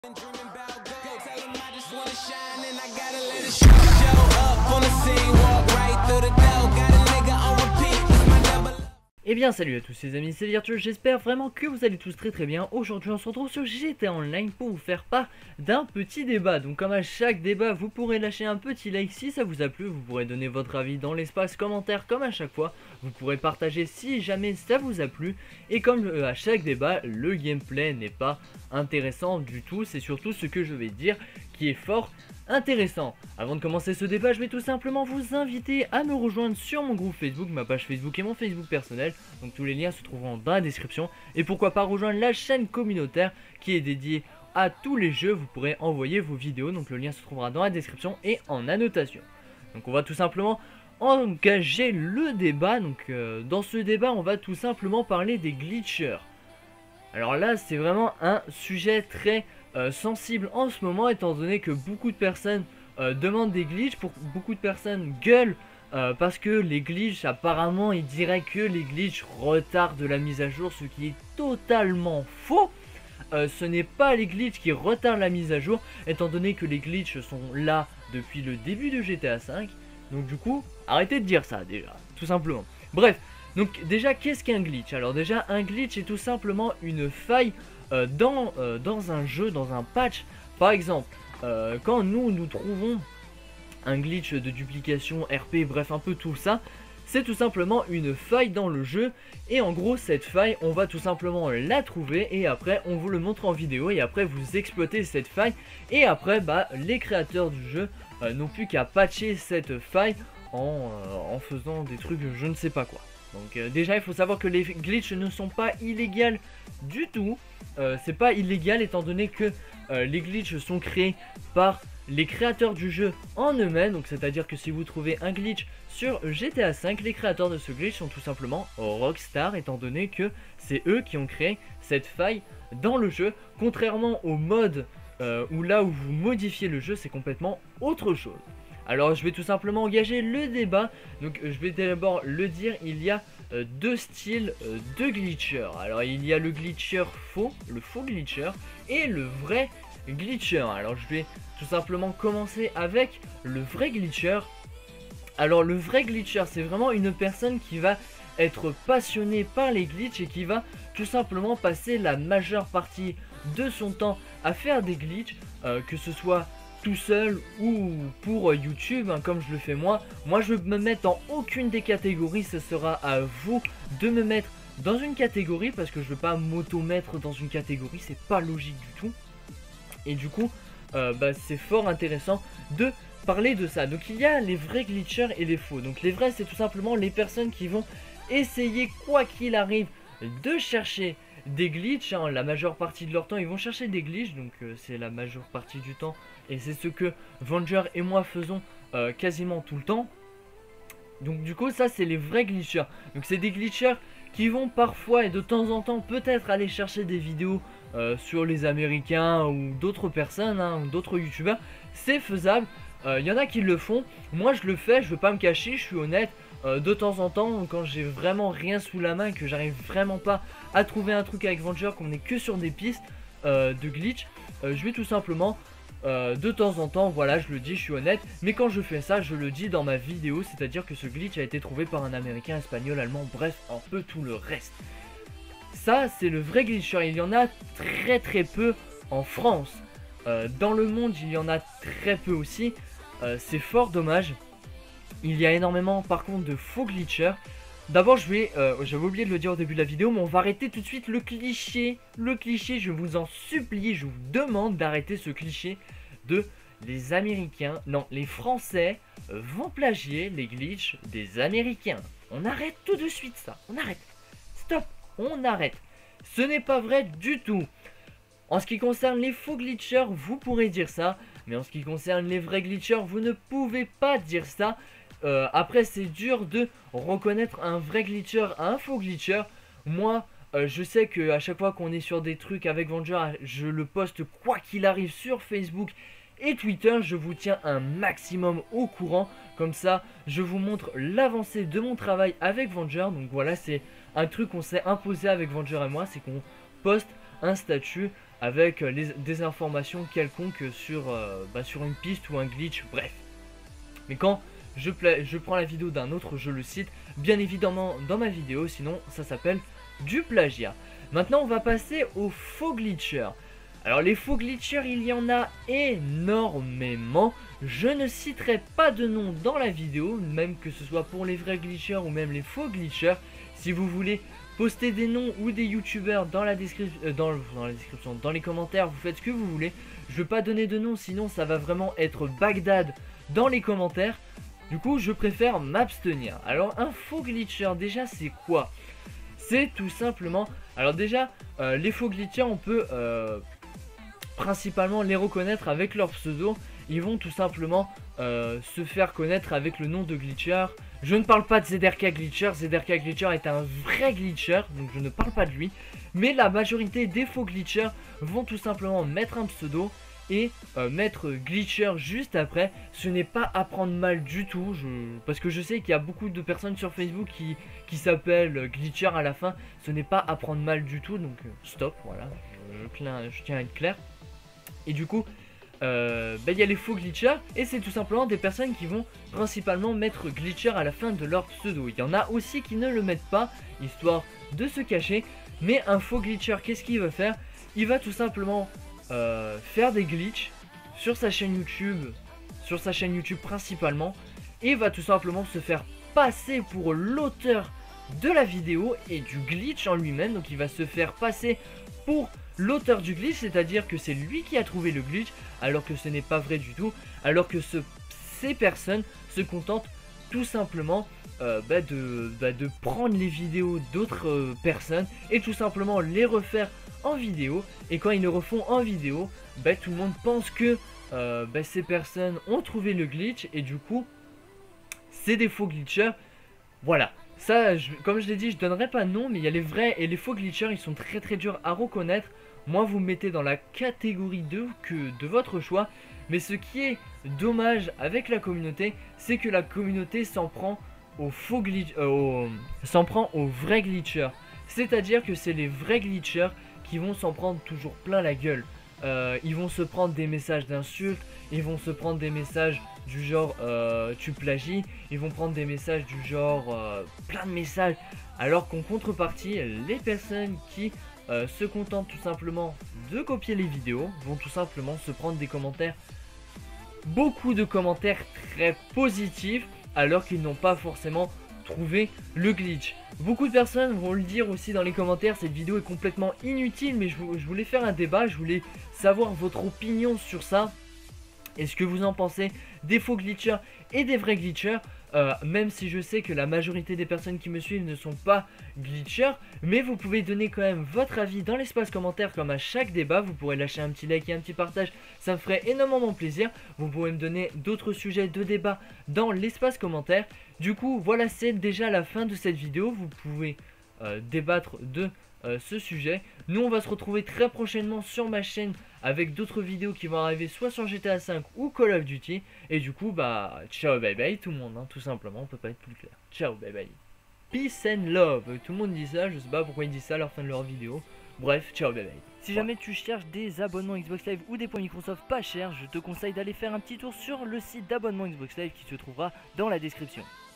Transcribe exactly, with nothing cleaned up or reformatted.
Been dreaming about gold. Go tell 'em I just wanna shine and I gotta let it show. Show up on the scene, walk right through the door. Got a nigga on repeat, it's my double. Eh bien salut à tous les amis, c'est Virtueux, j'espère vraiment que vous allez tous très très bien. Aujourd'hui on se retrouve sur G T A Online pour vous faire part d'un petit débat. Donc comme à chaque débat, vous pourrez lâcher un petit like si ça vous a plu. Vous pourrez donner votre avis dans l'espace commentaire comme à chaque fois. Vous pourrez partager si jamais ça vous a plu. Et comme euh, à chaque débat, le gameplay n'est pas intéressant du tout. C'est surtout ce que je vais dire qui est fort intéressant. Avant de commencer ce débat, je vais tout simplement vous inviter à me rejoindre sur mon groupe Facebook, ma page Facebook et mon Facebook personnel. Donc tous les liens se trouveront dans la description. Et pourquoi pas rejoindre la chaîne communautaire qui est dédiée à tous les jeux. Vous pourrez envoyer vos vidéos, donc le lien se trouvera dans la description et en annotation. Donc on va tout simplement engager le débat. Donc euh, dans ce débat, on va tout simplement parler des glitchers. Alors là, c'est vraiment un sujet très Euh, sensible en ce moment, étant donné que beaucoup de personnes euh, demandent des glitches, pour beaucoup de personnes gueulent euh, parce que les glitches, apparemment ils diraient que les glitches retardent la mise à jour, ce qui est totalement faux. Euh, ce n'est pas les glitches qui retardent la mise à jour, étant donné que les glitches sont là depuis le début de G T A cinq. Donc du coup, arrêtez de dire ça déjà, tout simplement. Bref, donc déjà qu'est-ce qu'un glitch? Alors déjà, un glitch est tout simplement une faille Euh, dans, euh, dans un jeu, dans un patch. Par exemple, euh, quand nous nous trouvons un glitch de duplication, R P, bref un peu tout ça, c'est tout simplement une faille dans le jeu. Et en gros cette faille, on va tout simplement la trouver et après on vous le montre en vidéo et après vous exploitez cette faille. Et après bah, les créateurs du jeu euh, n'ont plus qu'à patcher cette faille en, euh, en faisant des trucs je ne sais pas quoi. Donc euh, déjà il faut savoir que les glitches ne sont pas illégales du tout. Euh, c'est pas illégal étant donné que euh, les glitches sont créés par les créateurs du jeu en eux-mêmes. Donc c'est à dire que si vous trouvez un glitch sur G T A cinq, les créateurs de ce glitch sont tout simplement Rockstar, étant donné que c'est eux qui ont créé cette faille dans le jeu. Contrairement au mode euh, où là où vous modifiez le jeu, c'est complètement autre chose. Alors je vais tout simplement engager le débat. Donc je vais d'abord le dire, il y a euh, deux styles euh, de glitcher. Alors il y a le glitcher faux, le faux glitcher et le vrai glitcher. Alors je vais tout simplement commencer avec le vrai glitcher. Alors le vrai glitcher, c'est vraiment une personne qui va être passionnée par les glitches et qui va tout simplement passer la majeure partie de son temps à faire des glitches, euh, que ce soit tout seul ou pour YouTube, hein, comme je le fais moi. Moi je me mettre dans aucune des catégories, ce sera à vous de me mettre dans une catégorie parce que je veux pas m'auto-mettre dans une catégorie, c'est pas logique du tout. Et du coup euh, bah, c'est fort intéressant de parler de ça. Donc il y a les vrais glitchers et les faux. Donc les vrais, c'est tout simplement les personnes qui vont essayer quoi qu'il arrive de chercher des glitches, hein. La majeure partie de leur temps ils vont chercher des glitches, donc euh, c'est la majeure partie du temps et c'est ce que Venger et moi faisons euh, quasiment tout le temps. Donc du coup ça c'est les vrais glitchers. Donc c'est des glitchers qui vont parfois et de temps en temps peut-être aller chercher des vidéos euh, sur les Américains ou d'autres personnes, hein, ou d'autres youtubeurs. C'est faisable, il euh, y en a qui le font, moi je le fais, je veux pas me cacher, je suis honnête. Euh, de temps en temps, quand j'ai vraiment rien sous la main et que j'arrive vraiment pas à trouver un truc avec Venger, qu'on n'est que sur des pistes euh, de glitch, euh, je vais tout simplement euh, de temps en temps, voilà, je le dis, je suis honnête, mais quand je fais ça, je le dis dans ma vidéo, c'est à dire que ce glitch a été trouvé par un américain, espagnol, allemand, bref, un peu tout le reste. Ça c'est le vrai glitcher, il y en a très très peu en France, euh, dans le monde il y en a très peu aussi, euh, c'est fort dommage. Il y a énormément par contre de faux glitchers. D'abord je vais, euh, j'avais oublié de le dire au début de la vidéo, mais on va arrêter tout de suite le cliché. Le cliché, je vous en supplie, je vous demande d'arrêter ce cliché de les Américains, non, les Français vont plagier les glitches des Américains. On arrête tout de suite ça, on arrête. Stop, on arrête. Ce n'est pas vrai du tout. En ce qui concerne les faux glitchers, vous pourrez dire ça, mais en ce qui concerne les vrais glitchers, vous ne pouvez pas dire ça. Euh, après c'est dur de reconnaître un vrai glitcher à un faux glitcher. Moi euh, je sais que à chaque fois qu'on est sur des trucs avec Venger, je le poste quoi qu'il arrive sur Facebook et Twitter. Je vous tiens un maximum au courant, comme ça je vous montre l'avancée de mon travail avec Venger. Donc voilà, c'est un truc qu'on s'est imposé avec Venger et moi, c'est qu'on poste un statut avec les, des informations quelconques sur, euh, bah, sur une piste ou un glitch, bref. Mais quand je, je prends la vidéo d'un autre, je le cite bien évidemment dans ma vidéo, sinon ça s'appelle du plagiat. Maintenant on va passer aux faux glitchers. Alors les faux glitchers, il y en a énormément. Je ne citerai pas de nom dans la vidéo, même que ce soit pour les vrais glitchers ou même les faux glitchers. Si vous voulez poster des noms ou des youtubeurs dans la description, euh, dans, dans la description, dans les commentaires, vous faites ce que vous voulez. Je ne vais pas donner de nom, sinon ça va vraiment être Bagdad dans les commentaires. Du coup, je préfère m'abstenir. Alors un faux glitcher, déjà c'est quoi? C'est tout simplement... Alors déjà, euh, les faux glitchers, on peut euh, principalement les reconnaître avec leur pseudo. Ils vont tout simplement euh, se faire connaître avec le nom de glitcher. Je ne parle pas de Z R K Glitcher. Z R K Glitcher est un vrai glitcher, donc je ne parle pas de lui. Mais la majorité des faux glitchers vont tout simplement mettre un pseudo et euh, mettre glitcher juste après. Ce n'est pas à prendre mal du tout, je... parce que je sais qu'il y a beaucoup de personnes sur Facebook qui, qui s'appellent glitcher à la fin. Ce n'est pas à prendre mal du tout, donc euh, stop, voilà, je, je, je tiens à être clair. Et du coup, euh, bah, y a les faux glitchers, et c'est tout simplement des personnes qui vont principalement mettre glitcher à la fin de leur pseudo. Il y en a aussi qui ne le mettent pas, histoire de se cacher. Mais un faux glitcher, qu'est-ce qu'il va faire? Il va tout simplement euh, faire des glitches sur sa chaîne YouTube, sur sa chaîne YouTube principalement, et va tout simplement se faire passer pour l'auteur de la vidéo et du glitch en lui-même. Donc il va se faire passer pour l'auteur du glitch, c'est-à-dire que c'est lui qui a trouvé le glitch, alors que ce n'est pas vrai du tout, alors que ce, ces personnes se contentent tout simplement euh, bah de, bah de prendre les vidéos d'autres euh, personnes et tout simplement les refaire en vidéo. Et quand ils le refont en vidéo, bah, tout le monde pense que euh, bah, ces personnes ont trouvé le glitch, et du coup c'est des faux glitchers. Voilà, ça je, comme je l'ai dit, je donnerai pas de nom, mais il y a les vrais et les faux glitchers, ils sont très très durs à reconnaître. Moi vous me mettez dans la catégorie de, que, de votre choix. Mais ce qui est dommage avec la communauté, c'est que la communauté s'en prend aux faux glitch, euh, au, s'en prend aux vrais glitchers. C'est-à-dire que c'est les vrais glitchers qui vont s'en prendre toujours plein la gueule. Euh, ils vont se prendre des messages d'insultes, ils vont se prendre des messages du genre euh, tu plagies, ils vont prendre des messages du genre euh, plein de messages. Alors qu'en contrepartie, les personnes qui euh, se contentent tout simplement de copier les vidéos vont tout simplement se prendre des commentaires, beaucoup de commentaires très positifs, alors qu'ils n'ont pas forcément trouvé le glitch. Beaucoup de personnes vont le dire aussi dans les commentaires, cette vidéo est complètement inutile, mais je, je voulais faire un débat, je voulais savoir votre opinion sur ça. Est-ce que vous en pensez des faux glitchers et des vrais glitchers? euh, Même si je sais que la majorité des personnes qui me suivent ne sont pas glitchers, mais vous pouvez donner quand même votre avis dans l'espace commentaire comme à chaque débat. Vous pourrez lâcher un petit like et un petit partage, ça me ferait énormément plaisir. Vous pourrez me donner d'autres sujets de débat dans l'espace commentaire. Du coup voilà, c'est déjà la fin de cette vidéo. Vous pouvez euh, débattre de euh, ce sujet. Nous on va se retrouver très prochainement sur ma chaîne avec d'autres vidéos qui vont arriver soit sur G T A cinq ou Call of Duty. Et du coup bah ciao bye bye tout le monde, hein, tout simplement, on peut pas être plus clair. Ciao bye bye. Peace and love. Tout le monde dit ça, je sais pas pourquoi ils disent ça à la fin de leur vidéo. Bref, ciao bye bye. Si jamais tu cherches des abonnements Xbox Live ou des points Microsoft pas chers, je te conseille d'aller faire un petit tour sur le site d'abonnement Xbox Live qui se trouvera dans la description.